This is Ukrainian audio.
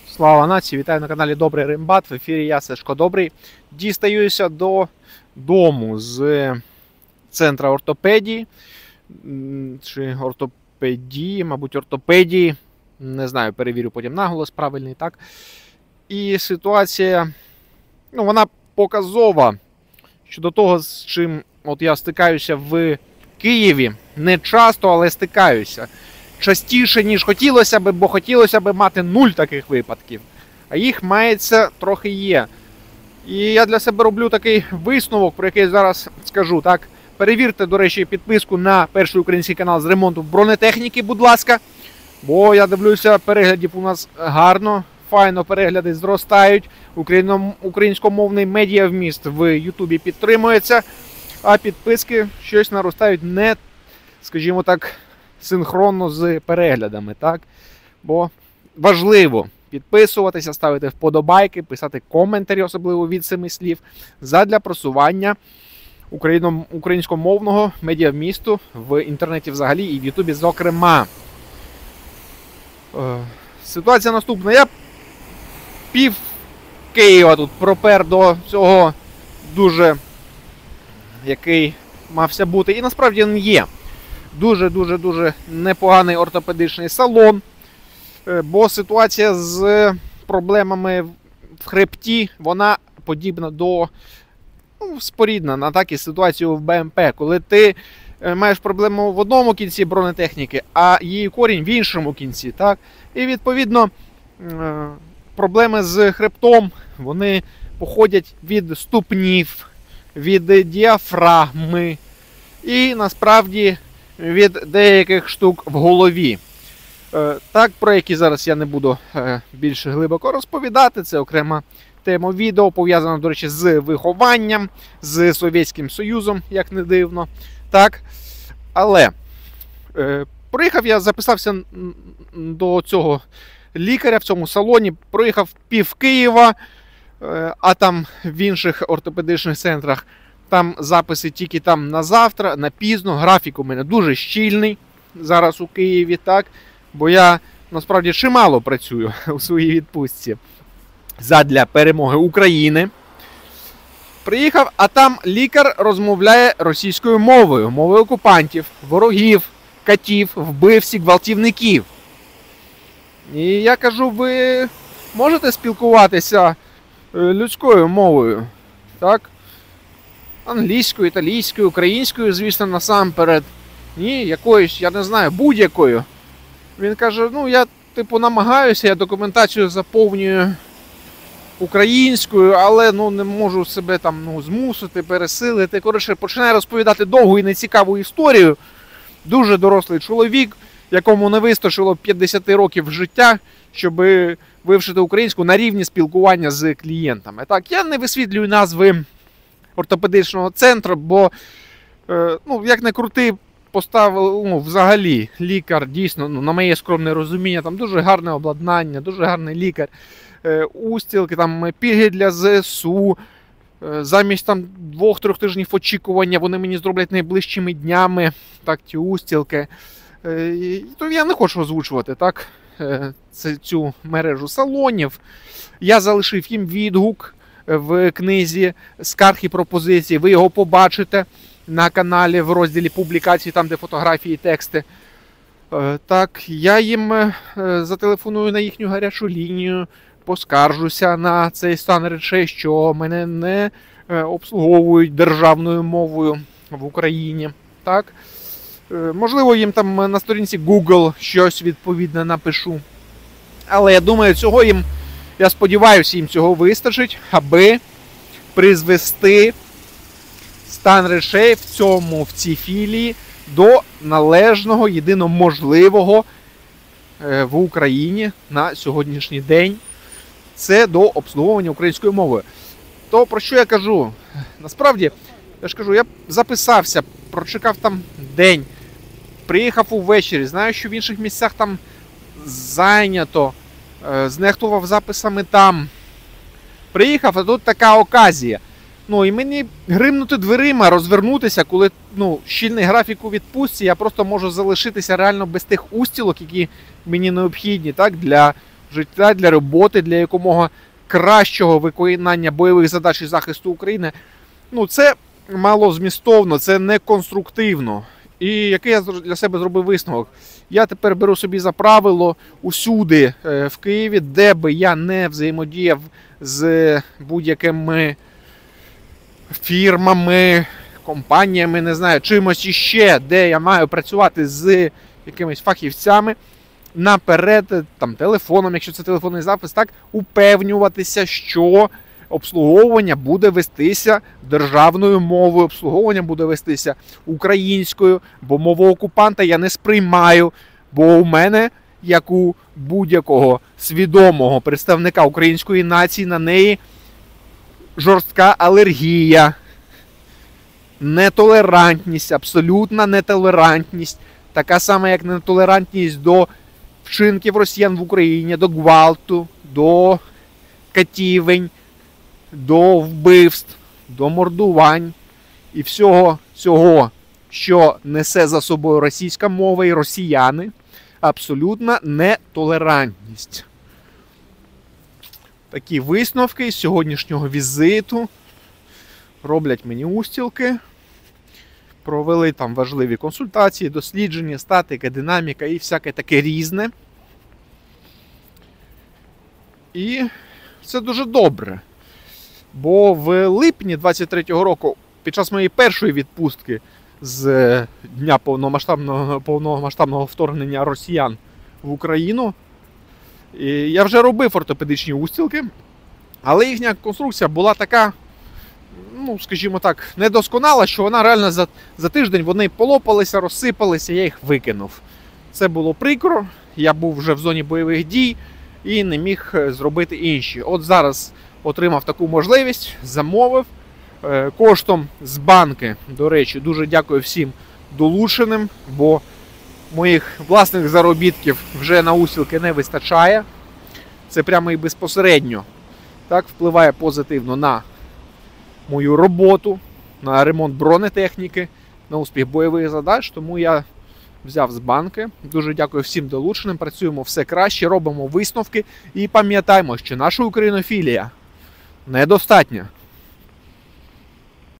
Слава нації! Вітаю на каналі Добрий Римбат. В ефірі я, Сашко Добрий. Дістаюся дому з центра ортопедії. Чи ортопедії, мабуть, ортопедії. Не знаю, перевірю потім наголос правильний, так? І ситуація, вона показова щодо того, з чим я стикаюся в Києві. Не часто, але стикаюся. Частіше, ніж хотілося б, бо хотілося б мати 0 таких випадків. А їх мається трохи є. І я для себе роблю такий висновок, про який зараз скажу. Так, перевірте, до речі, підписку на перший український канал з ремонту бронетехніки, будь ласка. Бо я дивлюся, переглядів у нас гарно, файно перегляди зростають. Українськомовний медіавміст в Ютубі підтримується. А підписки щось наростають не, скажімо так, синхронно з переглядами, так? Бо важливо підписуватися, ставити вподобайки, писати коментарі, особливо від 7 слів, задля просування українськомовного медіавмісту в інтернеті взагалі і в Ютубі зокрема. Ситуація наступна. Я пів Києва тут пропер до цього дуже, який мався бути. І насправді він є. Дуже непоганий ортопедичний салон, бо ситуація з проблемами в хребті, вона подібна до, спорідна на таку ситуацію в БМП, коли ти маєш проблему в одному кінці бронетехніки, а її корінь в іншому кінці, так? І відповідно проблеми з хребтом, вони походять від ступнів, від діафрагми і насправді від деяких штук в голові. Так, про які зараз я не буду більш глибоко розповідати. Це окрема тема відео, пов'язана, до речі, з вихованням, з Совєтським Союзом, як не дивно. Так, але проїхав я, записався до цього лікаря в цьому салоні, проїхав пів Києва, а там в інших ортопедичних центрах там записи тільки там на завтра, на пізно. Графік у мене дуже щільний зараз у Києві, так? Бо я насправді чимало працюю у своїй відпустці задля перемоги України. Приїхав, а там лікар розмовляє російською мовою, мовою окупантів, ворогів, катів, вбивців, гвалтівників. І я кажу, ви можете спілкуватися людською мовою, так? Англійською, італійською, українською, звісно, насамперед. Ні, якоюсь, я не знаю, будь-якою. Він каже, я, намагаюся, я документацію заповнюю українською, але, не можу себе там, змусити, пересилити. Коротше, починає розповідати довгу і нецікаву історію. Дуже дорослий чоловік, якому не вистачило 50 років життя, щоб вивчити українську на рівні спілкування з клієнтами. Так, я не висвітлюю назви ортопедичного центру, бо, як не крути, поставив, взагалі, лікар, дійсно, на моє скромне розуміння, там дуже гарне обладнання, дуже гарний лікар, устілки, там пільги для ЗСУ, замість там 2-3 тижнів очікування вони мені зроблять найближчими днями, так, ті устілки. То я не хочу озвучувати, так, цю мережу салонів. Я залишив їм відгук в книзі «Скарг і пропозиції». Ви його побачите на каналі в розділі публікації, там де фотографії і тексти. Так, я їм зателефоную на їхню гарячу лінію, поскаржуся на цей стан речей, що мене не обслуговують державною мовою в Україні. Так? Можливо, їм там на сторінці Google щось відповідне напишу. Але я думаю, я сподіваюся, їм цього вистачить, аби призвести стан речей в цій філії до належного, єдино можливого в Україні на сьогоднішній день. Це до обслуговування українською мовою. То, про що я кажу? Насправді, я записався, прочекав там день, приїхав увечері, знаю, що в інших місцях там зайнято, знехтував записами там. Приїхав, а тут така оказія. І мені гримнути дверима, розвернутися, коли щільний графік у відпустці, я просто можу залишитися реально без тих устілок, які мені необхідні, так, для життя, для роботи, для якомога кращого виконання бойових задач і захисту України. Ну, це малозмістовно, це не конструктивно. І який я для себе зробив висновок? Я тепер беру собі за правило усюди в Києві, де би я не взаємодіяв з будь-якими фірмами, компаніями, не знаю, чимось іще, де я маю працювати з якимись фахівцями, наперед, там, телефоном, якщо це телефонний запис, так, упевнюватися, що обслуговування буде вестися державною мовою, обслуговування буде вестися українською, бо мову окупанта я не сприймаю, бо у мене, як у будь-якого свідомого представника української нації, на неї жорстка алергія, нетолерантність, абсолютна нетолерантність, така сама, як нетолерантність до вчинків росіян в Україні, до гвалту, до катівень, до вбивств, до мордувань і всього цього, що несе за собою російська мова і росіяни, абсолютна нетолерантність. Такі висновки з сьогоднішнього візиту роблять мені устілки. Провели там важливі консультації, дослідження, статика, динаміка і всяке таке різне. І це дуже добре. Бо в липні 23-го року, під час моєї першої відпустки з дня повномасштабного вторгнення росіян в Україну, я вже робив ортопедичні устілки, але їхня конструкція була така, ну, скажімо так, недосконала, що вона реально за тиждень вони полопалися, розсипалися, я їх викинув. Це було прикро, я був вже в зоні бойових дій і не міг зробити інші. От зараз отримав таку можливість, замовив коштом з банки. До речі, дуже дякую всім долученим, бо моїх власних заробітків вже на устілки не вистачає. Це прямо і безпосередньо так впливає позитивно на мою роботу, на ремонт бронетехніки, на успіх бойових задач, тому я взяв з банки. Дуже дякую всім долученим, працюємо все краще, робимо висновки і пам'ятаємо, що наша українофілія недостатня.